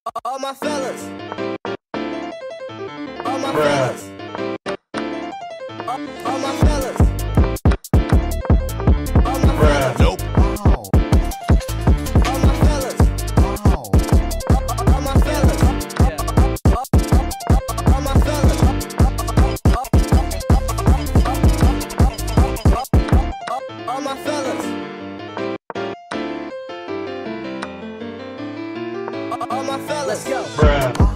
All my fellas. All my fellas. All my fellas. All my fellas. Nope. All my fellas. All my fellas. All my fellas. All my fellas. All my fellas. Let's go.